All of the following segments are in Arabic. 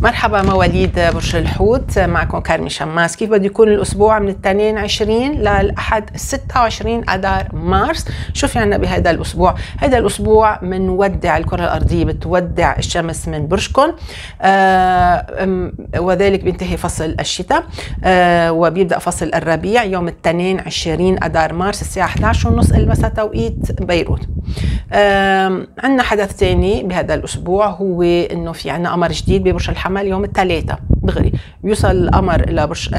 مرحبا مواليد برج الحوت، معكم كارمي شماس. كيف بده يكون الأسبوع من الاثنين 20 للأحد 26 أذار مارس؟ شو في عنا بهذا الأسبوع؟ هذا الأسبوع منودع الكرة الأرضية، بتودع الشمس من برجكم، وذلك بينتهي فصل الشتاء وبيبدأ فصل الربيع يوم الاثنين 20 أذار مارس الساعة 11:30 المساء توقيت بيروت. عندنا حدث ثاني بهذا الأسبوع، هو إنه في عنا قمر جديد ببرج الحمل يوم الثلاثاء دغري. بيوصل القمر إلى برج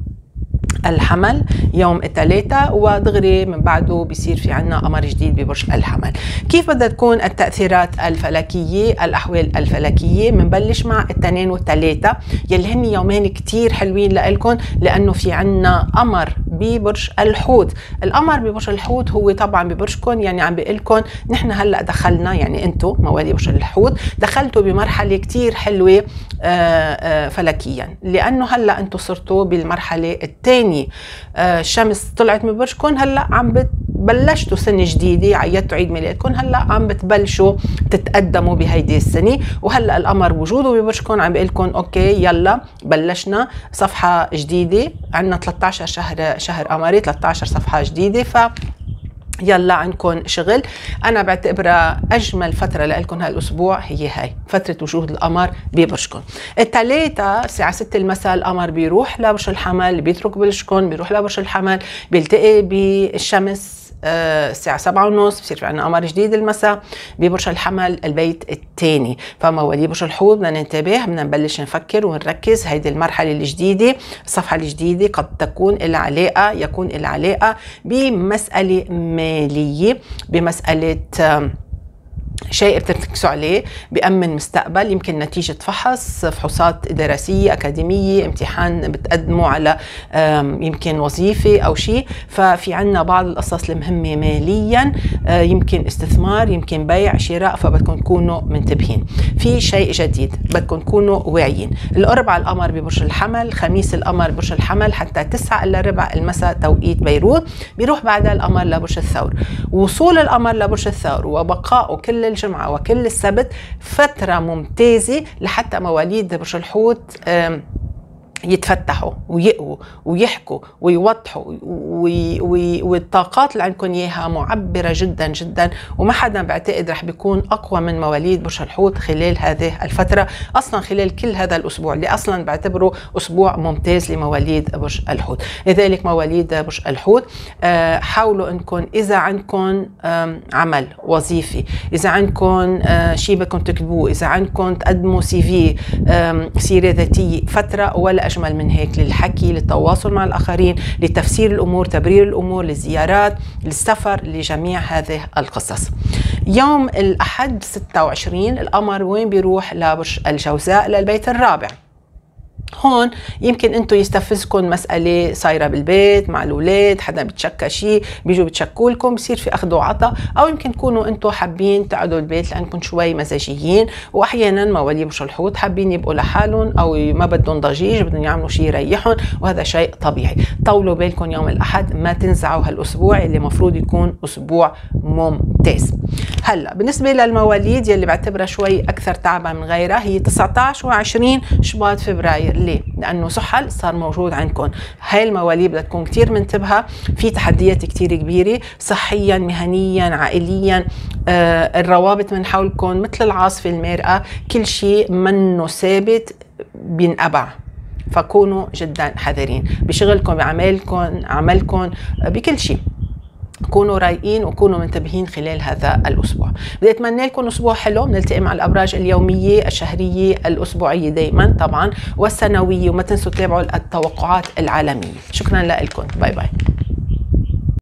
الحمل يوم الثلاثاء، ودغري من بعده بيصير في عنا قمر جديد ببرج الحمل. كيف بدها تكون التأثيرات الفلكية، الأحوال الفلكية؟ بنبلش مع الاثنين والثلاثاء يلي هن يومين كتير حلوين لإلكم، لأنه في عنا قمر ببرج الحوت. القمر ببرج الحوت هو طبعا ببرجكم، يعني عم بيقول لكم نحن هلا دخلنا، يعني انتم مواليد برج الحوت دخلتوا بمرحله كتير حلوه فلكيا، لانه هلا انتم صرتوا بالمرحله الثانيه. الشمس طلعت من برجكم، هلا عم بلشتوا سنه جديده، عيدتوا عيد ميلادكم، هلا عم بتبلشوا تتقدموا بهيدي السنه، وهلا القمر وجوده ببرجكم عم بيقول لكم اوكي يلا بلشنا صفحه جديده. عندنا 13 شهر قمري، 13 صفحه جديده، ف يلا عندكم شغل. انا بعتبرها اجمل فتره لكم هالاسبوع هي هاي فتره وجود القمر ببرجكم. الثلاثاء الساعه 6 المساء القمر بيروح لبرج الحمل، بيترك برجكم بيروح لبرج الحمل، بيلتقي بالشمس الساعة 7:30 بصير في عنا قمر جديد المساء ببرج الحمل البيت الثاني. فمواليد برج الحوت بدنا ننتبه، بدنا نبلش نفكر ونركز. هيدي المرحلة الجديدة، الصفحة الجديدة قد تكون لها علاقة، يكون لها علاقة بمسألة مالية، بمسألة شيء بتركزوا عليه، بيأمن مستقبل، يمكن نتيجة فحوصات دراسية أكاديمية، امتحان بتقدموا على يمكن وظيفة أو شيء. ففي عنا بعض القصص المهمة ماليا، يمكن استثمار، يمكن بيع، شراء، فبدكم تكونوا منتبهين. في شيء جديد بدكم تكونوا واعيين. القرب على القمر ببرج الحمل، خميس القمر برج الحمل حتى 9:15 المساء توقيت بيروت، بيروح بعدها القمر لبرج الثور. وصول القمر لبرج الثور وبقائه كل الجمعة وكل السبت فترة ممتازة لحتى مواليد برج الحوت يتفتحوا ويقوا ويحكوا ويوضحوا، والطاقات اللي عندكم اياها معبره جدا جدا، وما حدا بعتقد رح بيكون اقوى من مواليد برج الحوت خلال هذه الفتره، اصلا خلال كل هذا الاسبوع اللي اصلا بعتبره اسبوع ممتاز لمواليد برج الحوت. لذلك مواليد برج الحوت حاولوا انكم اذا عندكم عمل وظيفي، اذا عندكم شيء بدكم تكتبوه، اذا عندكم تقدموا CV سيره ذاتيه، فتره ولا أجمل من هيك للحكي، للتواصل مع الآخرين، لتفسير الأمور، تبرير الأمور، للزيارات، للسفر، لجميع هذه القصص. يوم الأحد 26 القمر وين بيروح؟ لبرج الجوزاء للبيت الرابع. هون يمكن انتم يستفزكم مسألة صايرة بالبيت مع الأولاد، حدا بتشكى شيء بيجوا بتشكوا لكم، بصير في أخذ وعطاء، أو يمكن تكونوا انتم حابين تقعدوا بالبيت لأنكم شوي مزاجيين، وأحيانا مواليد برج الحوت حابين يبقوا لحالهم أو ما بدهم ضجيج، بدهم يعملوا شيء يريحهم، وهذا شيء طبيعي. طولوا بالكم يوم الأحد، ما تنزعوا هالأسبوع اللي مفروض يكون أسبوع ممتاز. هلا بالنسبة للمواليد يلي بعتبرها شوي أكثر تعبا من غيرها، هي 19 و20 شباط فبراير. ليه؟ لأنه زحل صار موجود عندكم. هاي المواليد بدها تكون كتير منتبهة، في تحديات كتير كبيرة صحيا، مهنيا، عائليا، الروابط من حولكم مثل العاصفة المارقة، كل شيء منه ثابت بينقبع، فكونوا جدا حذرين بشغلكم، بعملكم، بكل شيء. كونوا رايقين وكونوا منتبهين خلال هذا الأسبوع. بدي أتمنى لكم أسبوع حلو. بنلتقي مع الأبراج اليومية، الشهرية، الأسبوعية دايما طبعا، والسنوية، وما تنسوا تتابعوا التوقعات العالمية. شكرا لكم، باي باي.